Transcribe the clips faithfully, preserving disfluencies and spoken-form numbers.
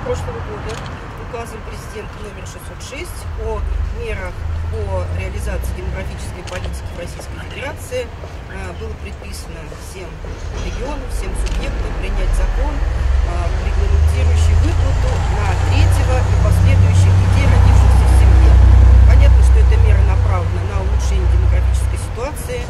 прошлого года указом президента номер шестьсот шесть о мерах по реализации демографической политики в Российской Федерации было предписано всем регионам, всем субъектам принять закон, регламентирующий выплату на третьего и последующих детей, родившихся в семье. Понятно, что эта мера направлена на улучшение демографической ситуации,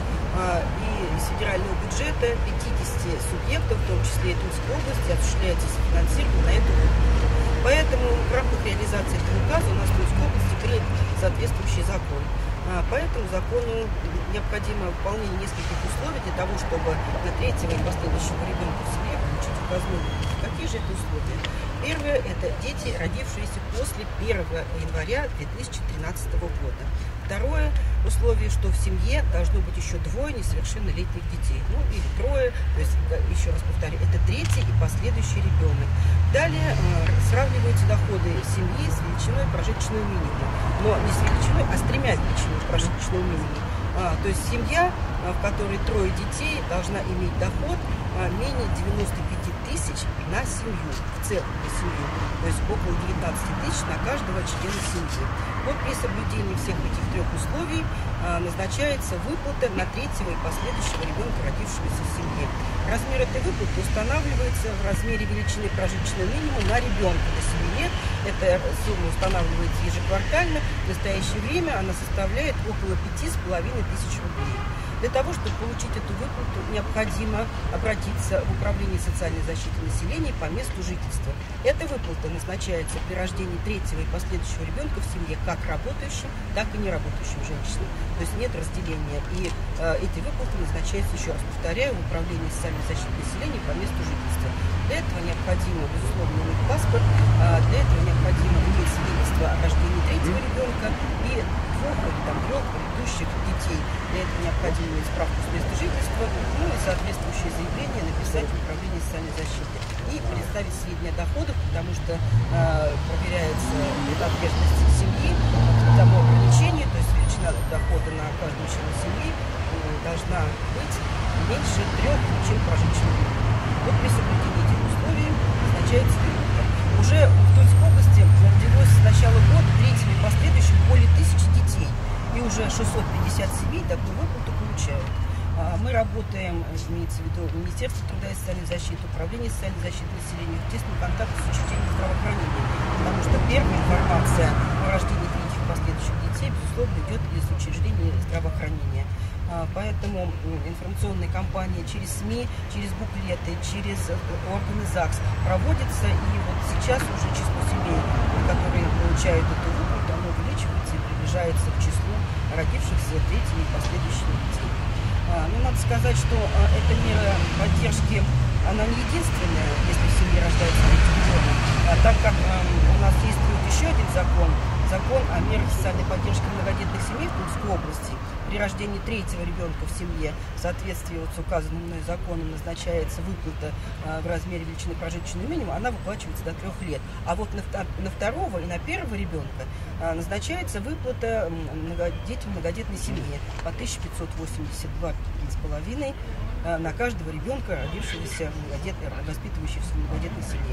и из федерального бюджета пятидесяти субъектов, в том числе и Тульской области, осуществляется софинансирование на эту выплату. Поэтому в рамках реализации этого указа у нас в Тульской области принят соответствующий закон. По этому закону необходимо выполнение нескольких условий для того, чтобы на третьего и последующего ребенка в семье получить указанную выплату. Какие же это условия? Первое – это дети, родившиеся после первого января две тысячи тринадцатого года. Второе условие, что в семье должно быть еще двое несовершеннолетних детей, ну или трое, то есть, еще раз повторю, это третий и последующий ребенок. Далее э, сравниваются доходы семьи с величиной прожиточного минимума, но не с величиной, а с тремя величинами прожиточного минимума. А, то есть семья, в которой трое детей, должна иметь доход а, менее девяноста пяти тысяч на семью, в целом на семью, то есть около девятнадцати тысяч на каждого члена семьи. Вот при соблюдении всех этих трех условий а, назначается выплата на третьего и последующего ребенка, родившегося в семье. Размер этой выплаты устанавливается в размере величины прожиточного минимума на ребенка до семи лет. Эта сумма устанавливается ежеквартально. В настоящее время она составляет около пяти с половиной тысяч рублей. Для того, чтобы получить эту выплату, необходимо обратиться в Управление социальной защиты населения по месту жительства. Эта выплата назначается при рождении третьего и последующего ребенка в семье как работающим, так и неработающим женщинам. То есть нет разделения. И э, эти выплаты назначаются, еще раз повторяю, в Управление социальной защиты населения по месту жительства. Для этого необходимо, безусловно, иметь паспорт, э, для этого необходимо иметь свидетельство о рождении третьего ребенка и двух или там, трех предыдущих детей. Для этого необходимо иметь справку с места жительства, ну и соответствующее заявление написать в Управление социальной защиты и представить сведения о доходах, потому что э, проверяется принадлежность семьи к тому ограничению, то есть величина дохода на каждого члена семьи э, должна быть меньше трех величин прожиточного минимума. Вот при соблюдении этих условий назначается выплата. Уже в Тульской области родилось с начала года третьим и последующим более тысячи детей, и уже шестьсот пятьдесят семей такую выплату получают. Мы работаем, имеется в виду Министерство труда и социальной защиты, Управление социальной защиты населения, в тесном контакте с учреждением здравоохранения, потому что первая информация о рождении третьих и последующих детей, безусловно, идет из учреждения здравоохранения. Поэтому информационные кампании через СМИ, через буклеты, через органы ЗАГС проводятся, и вот сейчас уже число семей, которые получают эту выплату, оно увеличивается и приближается к числу родившихся третьими и последующими детей. Но надо сказать, что эта мера поддержки, она не единственная, если в семье рождается третий ребенок, так как у нас действует еще один закон, закон о мерах социальной поддержки многодетных семей в Тульской области. При рождении третьего ребенка в семье в соответствии вот с указанным мной законом назначается выплата в размере величины прожиточного минимума, она выплачивается до трех лет. А вот на, на второго и на первого ребенка назначается выплата детям многодетной семьи по тысяче пятьсот восемьдесят два с половиной на каждого ребенка, родившегося в многодетной, воспитывающегося в многодетной семье.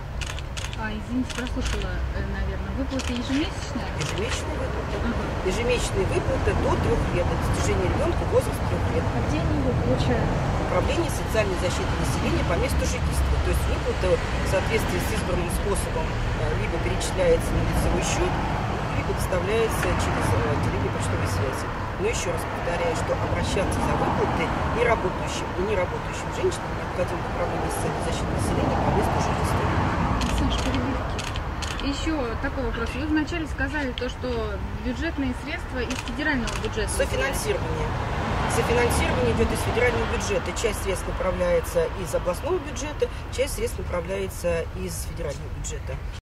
А, извините, прослушала, наверное, выплаты ежемесячные? Ежемесячные выплаты. Угу. Ежемесячные выплаты до трех лет, до достижения ребенка возраста трех лет. А где они его получают? Управление социальной защиты населения по месту жительства. То есть выплата в соответствии с избранным способом либо перечисляется на лицевой счет, либо доставляется через отделение почтовой связи. Но еще раз повторяю, что обращаться за выплатой и работающим, и неработающим женщинам необходимо в Управление социальной защиты населения по месту жительства. Еще такой вопрос. Вы вначале сказали то, что бюджетные средства из федерального бюджета. Софинансирование. Софинансирование идет из федерального бюджета. Часть средств направляется из областного бюджета, часть средств направляется из федерального бюджета.